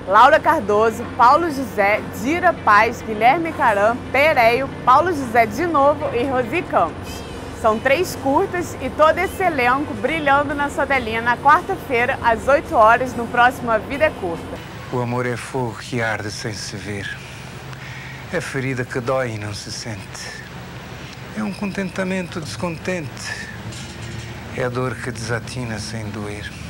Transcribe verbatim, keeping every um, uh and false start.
Laura Cardoso, Paulo José, Dira Paz, Guilherme Caram, Pereio, Paulo José de novo e Rosi Campos. São três curtas e todo esse elenco brilhando na sua telinha na quarta-feira, às oito horas, no próximo A Vida é Curta. O amor é fogo que arde sem se ver. É ferida que dói e não se sente. É um contentamento descontente. É a dor que desatina sem doer.